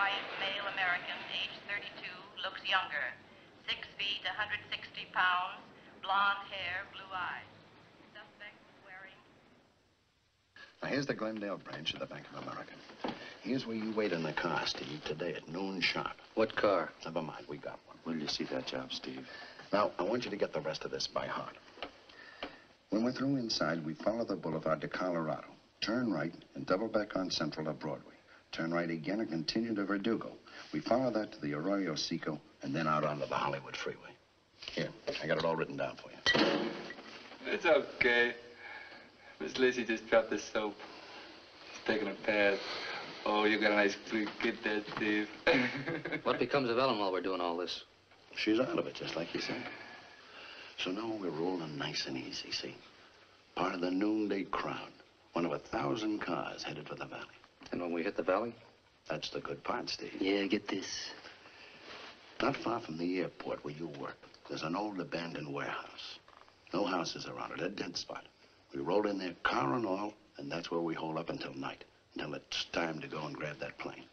white male American, age 32, looks younger. 6 feet, 160 pounds, blonde hair, blue eyes. Suspect was wearing... Now, here's the Glendale branch of the Bank of America. Here's where you wait in the car, Steve, today at noon sharp. What car? Never mind, we got one. When did you see that job, Steve? Now, I want you to get the rest of this by heart. When we're through inside, we follow the boulevard to Colorado. Turn right and double back on Central to Broadway. Turn right again and continue to Verdugo. We follow that to the Arroyo Seco and then out onto the Hollywood Freeway. Here, I got it all written down for you. It's okay. Miss Lacey just dropped the soap. She's taking a pad. Oh, you got a nice clean kid there, Steve. What becomes of Ellen while we're doing all this? She's out of it, just like you said. So now we're rolling nice and easy, see? Part of the noonday crowd. One of 1,000 cars headed for the valley. And when we hit the valley? That's the good part, Steve. Yeah, get this. Not far from the airport where you work, there's an old abandoned warehouse. No houses around it, a dead spot. We roll in there, car and all, and that's where we hold up until night, until it's time to go and grab that plane.